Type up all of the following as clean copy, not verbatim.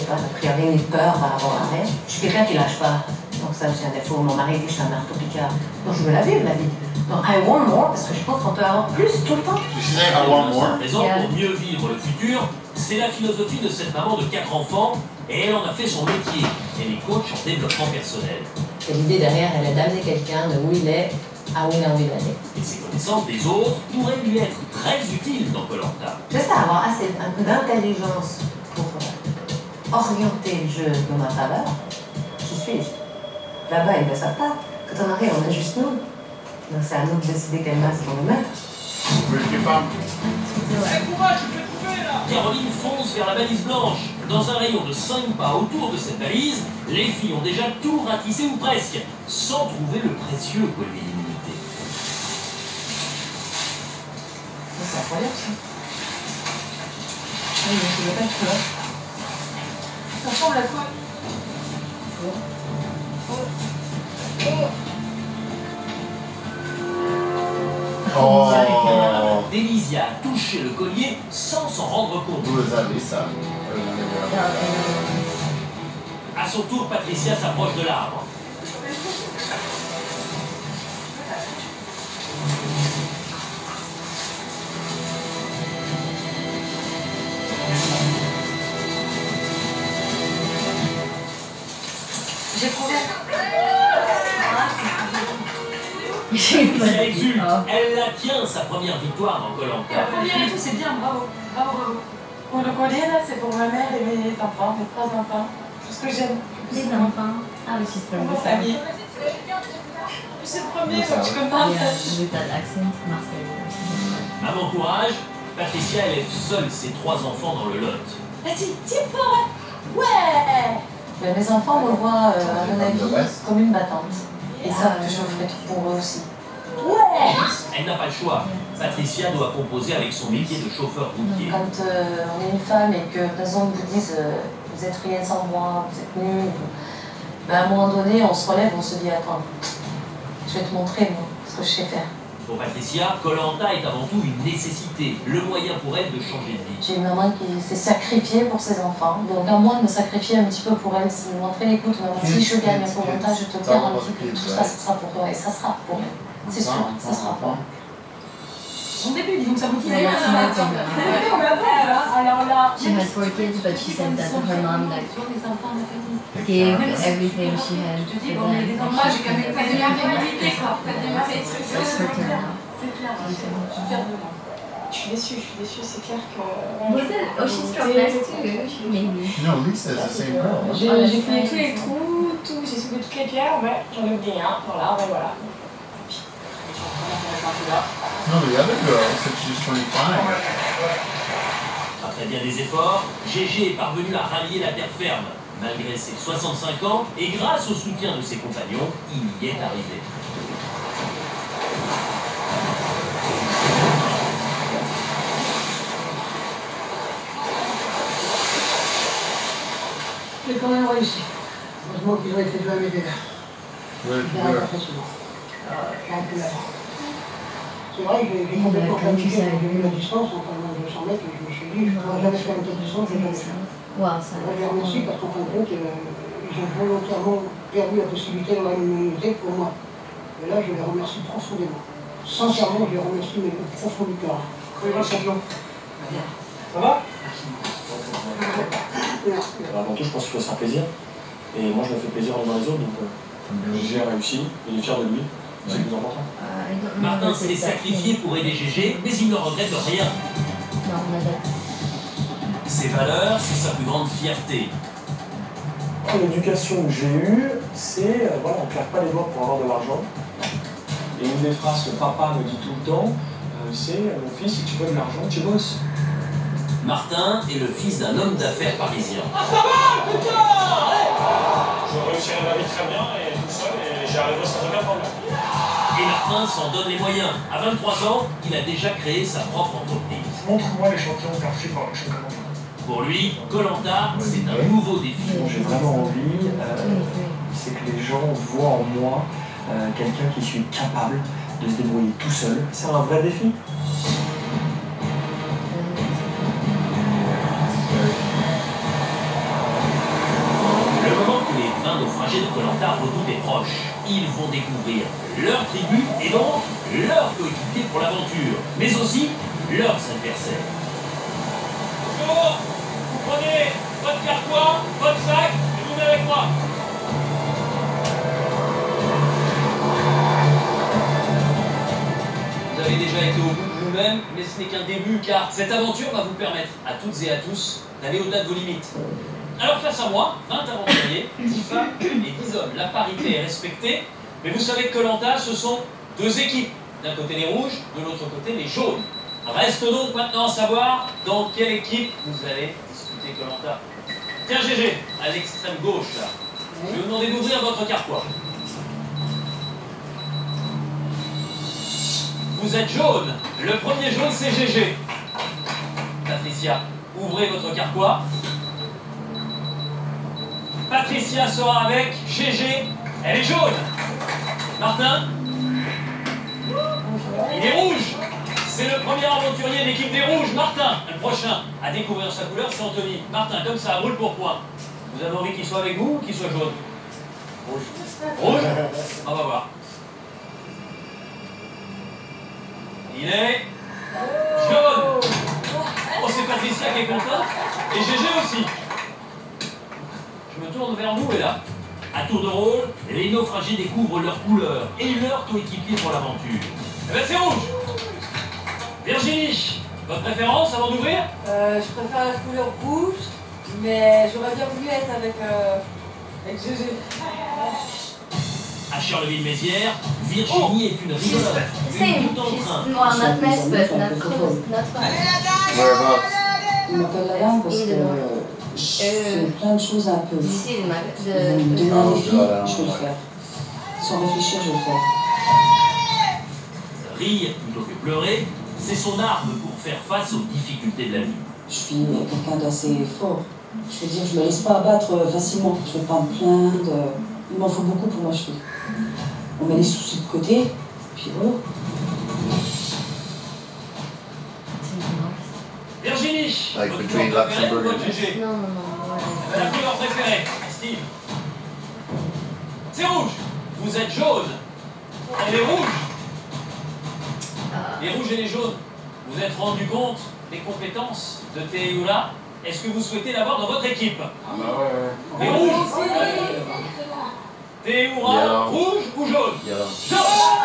pas, a priori, une peur par rapport à rien. Je suis quelqu'un qui lâche pas. Donc ça, c'est un défaut. Mon mari dit que je suis un marteau picard. Donc je veux la vivre, la vie. Donc I want more, parce que je pense qu'on peut avoir plus tout le temps. I want more. Raison pour mieux vivre le futur, c'est la philosophie de cette maman de 4 enfants, et elle en a fait son métier. Elle est coach en développement personnel. Et l'idée derrière, elle est d'amener quelqu'un de où il est à où il a envie d'aller. Et ses connaissances des autres pourraient lui être très utiles dans Koh-Lanta. J'espère avoir un peu d'intelligence pour orienter le jeu de ma faveur. Qui suis-je? Là-bas, ils ne le savent pas. Quand on arrive, on est juste nous. Donc c'est à nous de décider quelle masse on veut mettre. Caroline fonce vers la balise blanche. Dans un rayon de 5 pas autour de cette balise, les filles ont déjà tout ratissé ou presque, sans trouver le précieux collier illimité. C'est incroyable ça. Ah oui, mais je ne veux pas être là. Ça ressemble à quoi? Oh. Délisia a touché le collier sans s'en rendre compte. À son tour, Patricia s'approche de l'arbre. J'ai trouvé. Elle exulte, elle la tient, sa première victoire dans Koh-Lanta. La première et tout, c'est bien, bravo, bravo, bravo. Pour le collier, là, c'est pour ma mère et mes enfants, mes 3 enfants. Tout ce que j'aime. Les enfants. Ah oui, c'est Pour ma famille. C'est le premier, donc je suis contente. With that accent, Marseille. Maman courage, Patricia élève seule ses 3 enfants dans le Lot. Vas-y, tiens fort. Ouais. Mais mes enfants me voient, à mon avis, comme une battante. Et ça, je ferai tout pour eux aussi. Ouais. Elle n'a pas le choix. Patricia doit composer avec son métier de chauffeur routier. Quand on est une femme et que raison vous dise vous êtes rien sans moi, vous êtes nulle, ben à un moment donné, on se relève, on se dit attends, je vais te montrer moi, ce que je sais faire. Pour Patricia, Koh-Lanta est avant tout une nécessité, le moyen pour elle de changer de vie. J'ai une maman qui s'est sacrifiée pour ses enfants, donc à moi de me sacrifier un petit peu pour elle, c'est de montrer écoute maman, si je gagne à Koh-Lanta, je te garantis que tout ça, ce sera pour toi et ça sera pour elle. C'est sûr, ça sera pour elle. Son début, disons que ça vous fait Yeah, bien. that's my thing. On la voit, là. Alors là. She has 4 kids, but she said that her mom like Les enfants de la famille. gave everything she had Je te dis, for bon, them. les enfants, j'ai quand même fait des mérités, quoi. Faites des mérités. That's her turn now. C'est clair, je suis fière de moi. Je suis déçue, c'est clair que... Was it? Oh, she's from West too, maybe. No, Lisa's the same girl. J'ai fouillé tous les trous, j'ai soulevé toutes les pierres, ouais, j'en ai oublié un, voilà, ben voilà. No, the other girl said she's 25. Après bien des efforts, Gégé est parvenu à rallier la terre ferme. Malgré ses 65 ans, et grâce au soutien de ses compagnons, il y est arrivé. J'ai quand même réussi. Heureusement qu'ils ont été deux à m'aider là. Where? Pas facilement. J'aurais pu l'avant. C'est vrai que j'ai complètement planifié, j'ai vu la distance, enfin 200 mètres, et je me suis dit, je ne pourrais jamais faire une telle distance, je vais jamais faire. Well, ça. Je les remercie parce qu'en fin de compte, ils ont volontairement perdu la possibilité de l'immunité pour moi. Et là, je les remercie profondément. Sincèrement, je les remercie, mais au profond du cœur. Oui, le champion. Ça va? Avant tout, je pense qu'il faut se faire plaisir. Et moi, je me fais plaisir dans les autres, donc j'ai réussi, il est fier de lui, c'est le plus important. Martin s'est sacrifié pour aider Gégé, mais il ne regrette rien. Non, on a that. Ses valeurs, c'est sa plus grande fierté. L'éducation que j'ai eue, c'est, voilà, on ne claque pas les doigts pour avoir de l'argent. Et une des phrases que papa me dit tout le temps, c'est, mon fils, si tu veux de l'argent, tu bosses. Martin est le fils d'un homme d'affaires parisien. Ah, ça va, putain! Je réussirai ma vie très bien, et tout seul, et j'y arriverai sans aucun problème. Et Martin s'en donne les moyens. À 23 ans, il a déjà créé sa propre entreprise. Montre-moi les champions perçus par le championnat. Pour lui, Koh-Lanta, c'est un nouveau défi. J'ai vraiment envie, c'est que les gens voient en moi quelqu'un qui suis capable de se débrouiller tout seul. C'est un vrai défi. Ils vont découvrir leur tribu et donc leur coéquipier pour l'aventure, mais aussi leurs adversaires. Bonjour, vous prenez votre carquois, votre sac et vous venez avec moi. Vous avez déjà été au bout de vous-même, mais ce n'est qu'un début, car cette aventure va vous permettre à toutes et à tous d'aller au-delà de vos limites. Alors face à moi, 20 aventuriers, 10 femmes et 10 hommes. La parité est respectée, mais vous savez que Koh-Lanta, ce sont deux équipes. D'un côté les rouges, de l'autre côté les jaunes. Reste donc maintenant à savoir dans quelle équipe vous allez disputer Koh-Lanta. Tiens GG, à l'extrême gauche là. Je vais vous demander d'ouvrir votre carquois. Vous êtes jaune. Le premier jaune, c'est GG. Patricia, ouvrez votre carquois. Patricia sera avec GG. Elle est jaune. Martin, il est rouge. C'est le premier aventurier de l'équipe des rouges. Martin, le prochain à découvrir sa couleur, c'est Anthony. Martin, comme ça, brûle pour point. Vous avez envie qu'il soit avec vous ou qu'il soit jaune? Rouge. Rouge? On va voir. Il est jaune. Oh, c'est Patricia qui est contente. Et GG aussi. Je me tourne vers vous et là, à tour de rôle, les naufragés découvrent leur couleur et leur coéquipier pour l'aventure. Eh ben c'est rouge. Virginie, votre préférence avant d'ouvrir? Je préfère la couleur rouge, mais j'aurais bien voulu être avec GG. À Charleville-Mézières, Virginie est une rigolote. Same. Une toute en train. Well, not nice, but not cool. Not fun. Whereabouts? Je m'appelle Layan parce que je fais plein de choses un peu. D'ici, Vous me donnez un défi, je vais le faire. Sans réfléchir, je vais le faire. Rire plutôt que pleurer, c'est son arme pour faire face aux difficultés de la vie. Je suis quelqu'un d'assez fort. Je veux dire, je ne me laisse pas abattre facilement. Je ne vais pas me plaindre. Il m'en faut beaucoup pour m'achever. On met les soucis de côté, puis voilà. Virginie, Like votre between couleur préférée ou Luxembourg votre GG? Non, non, non. La couleur préférée, Steve. C'est rouge. Vous êtes jaune. Elle est rouge. Les rouges et les jaunes, vous êtes rendu compte des compétences de Théoula? Est-ce que vous souhaitez l'avoir dans votre équipe? Ah bah ouais. Les rouges. Théoura, Yellow. rouge ou jaune? Yellow. Jaune.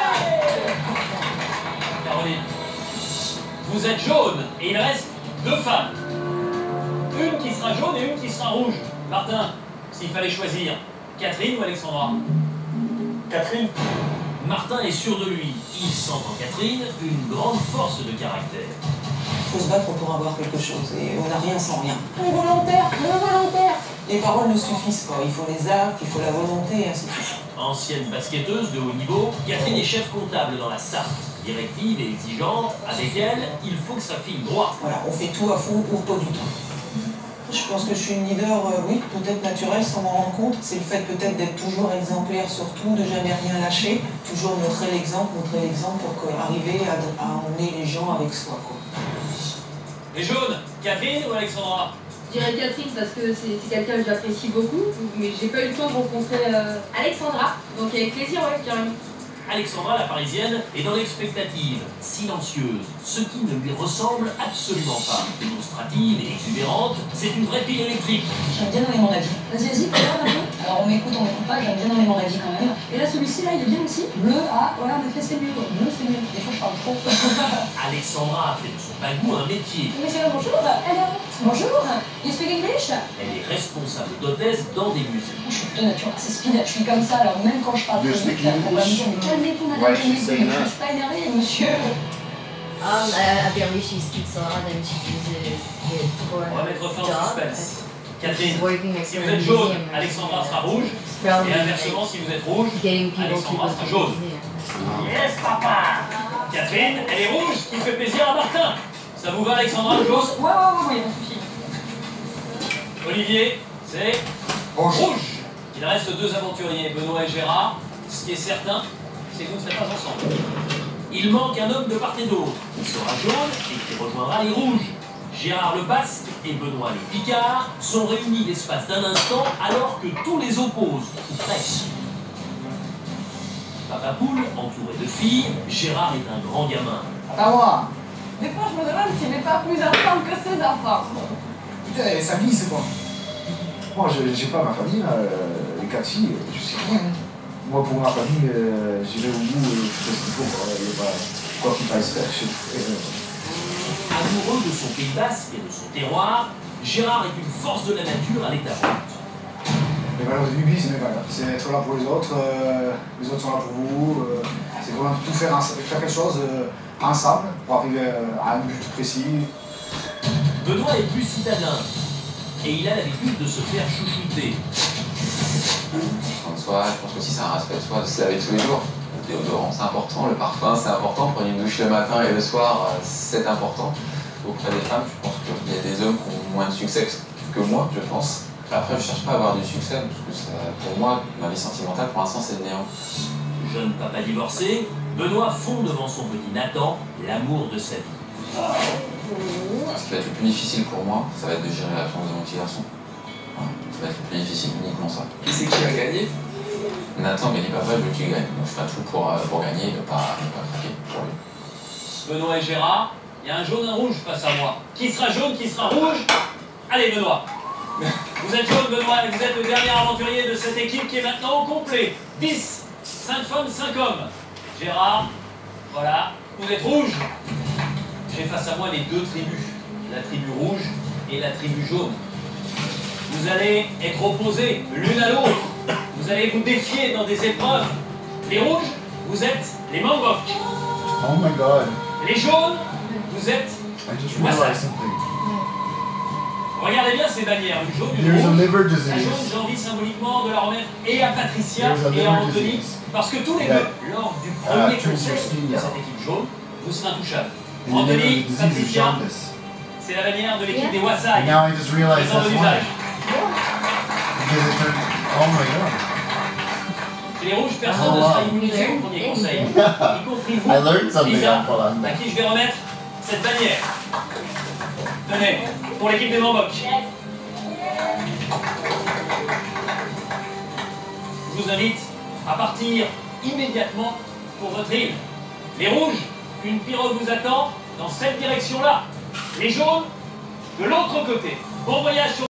Caroline, vous êtes jaune et il reste deux femmes. Une qui sera jaune et une qui sera rouge. Martin, s'il fallait choisir, Catherine ou Alexandra? Catherine, Martin est sûr de lui. Il sent en Catherine une grande force de caractère. Il faut se battre pour avoir quelque chose et on n'a rien sans rien. Les volontaires, les volontaires. Les paroles ne suffisent pas, il faut les actes, il faut la volonté et ainsi de suite. Ancienne basketteuse de haut niveau, Catherine est chef comptable dans la Sarthe. Directive et exigeante, avec elle, il faut que ça file droit. Voilà, on fait tout à fond ou pas du tout. Je pense que je suis une leader, oui, peut-être naturelle sans m'en rendre compte. C'est le fait peut-être d'être toujours exemplaire surtout, de jamais rien lâcher, toujours montrer l'exemple pour arriver à emmener les gens avec soi, quoi. Les jaunes, Catherine ou Alexandra? Je dirais Catherine parce que c'est quelqu'un que j'apprécie beaucoup, mais j'ai pas eu le temps de rencontrer Alexandra, donc avec plaisir, ouais, carrément. Alexandra, la parisienne, est dans l'expectative, silencieuse, ce qui ne lui ressemble absolument pas. Démonstrative et exubérante, c'est une vraie pile électrique. J'aime bien donner mon avis. Vas-y, regarde un peu. Alors on m'écoute pas, j'aime bien donner mon avis quand même. Et là, celui-ci, là, il est bien aussi. Bleu, ah, voilà, en effet, c'est mieux. Bleu, c'est mieux. Des fois, je parle trop. Alexandra a fait de son bagou un métier. Monsieur, bonjour. Hello. Bonjour. You speak English? Elle est responsable d'hôtesse dans des musées. Je suis de nature assez speed, je suis comme ça, alors même quand je parle You trop speak vite, on va me English? dire, mais calmez-vous, madame, Why is she calmez-vous. saying Je that? suis pas énervée, monsieur. Apparently she speaks a lot and she uses it for On va mettre fin her au job. suspense. Catherine, She's working next si to vous a êtes jaune, museum. Alexandra sera rouge. Probably Et inversement, si vous êtes rouge, getting people to Alexandra go sera to jaune. the museum. Yes, papa! Catherine, elle est rouge, qui fait plaisir à Martin. Ça vous va, Alexandra, le jaune? Ouais, pas de souci. Olivier, c'est rouge. Il reste deux aventuriers, Benoît et Gérard. Ce qui est certain, c'est que vous ne serez pas ensemble. Il manque un homme de part et d'autre, qui sera jaune et qui rejoindra les rouges. Gérard le Basque et Benoît le Picard sont réunis l'espace d'un instant alors que tous les opposent, ou presque. Papa Poule, entouré de filles, Gérard est un grand gamin. À moi. Des fois, je me demande s'il n'est pas plus enfant que ses enfants. Putain, sa vie, c'est quoi? Moi, j'ai pas ma famille, là, les 4 filles, je sais rien. Moi, pour ma famille, j'irai au bout, je fais ce qu'il faut. Il n'y a pas quoi qu'il faille se faire. Amoureux de son Pays Basque et de son terroir, Gérard est une force de la nature à l'état brut. Les valeurs de Bibi, c'est mes valeurs. C'est être là pour les autres sont là pour vous. C'est vraiment tout faire quelque chose ensemble pour arriver à un but précis. Benoît est plus citadin et il a l'habitude de se faire chouchouter. Prendre soin, je pense aussi c'est un respect de soi de se laver tous les jours. Le déodorant c'est important, le parfum c'est important, prendre une douche le matin et le soir c'est important. Auprès des femmes, je pense qu'il y a des hommes qui ont moins de succès que moi, je pense. Après, je cherche pas à avoir du succès, parce que pour moi, ma vie sentimentale, pour l'instant, c'est le néant. Jeune papa divorcé, Benoît fond devant son petit Nathan l'amour de sa vie. Ce qui va être le plus difficile pour moi, ça va être de gérer l'absence de mon petit garçon. Voilà. Ça va être le plus difficile, uniquement ça. Qui c'est qui a gagné? Nathan m'a dit papa, je veux qu'il gagne. Donc je ferai tout pour gagner et ne pas craquer pour lui. Benoît et Gérard, il y a un jaune et un rouge face à moi. Qui sera jaune, qui sera rouge? Allez Benoît. Vous êtes jaune Benoît et vous êtes le dernier aventurier de cette équipe qui est maintenant au complet. 10, 5 femmes, 5 hommes. Gérard, voilà, vous êtes rouge. J'ai face à moi les deux tribus, la tribu rouge et la tribu jaune. Vous allez être opposés l'une à l'autre. Vous allez vous défier dans des épreuves. Les rouges, vous êtes les Mangok. Oh my god. Les jaunes, vous êtes I Wassak. something. Regardez bien ces bannières, le jaune, le There's a rouge. liver La disease. jaune, j'ai envie symboliquement de la remettre et à Patricia There's a et à liver Anthony, disease. parce que tous les Yeah. deux, lors du premier turns your conseil skin de yellow. cette équipe jaune, vous serez intouchables. And the liver Anthony, disease is Patricia, jaundice. c'est la bannière de l'équipe Yeah. des Wassak. And now I just realized Présent de that's why. l'usage. Because it turned. Oh my god. Chez les rouges, personne Oh, ne sera wow. immunisé au premier conseil, y compris vous, I learned something Lisa, on Poland. à qui je vais remettre cette bannière. Tenez, pour l'équipe des Mambok. Je vous invite à partir immédiatement pour votre île. Les rouges, une pirogue vous attend dans cette direction-là. Les jaunes, de l'autre côté. Bon voyage sur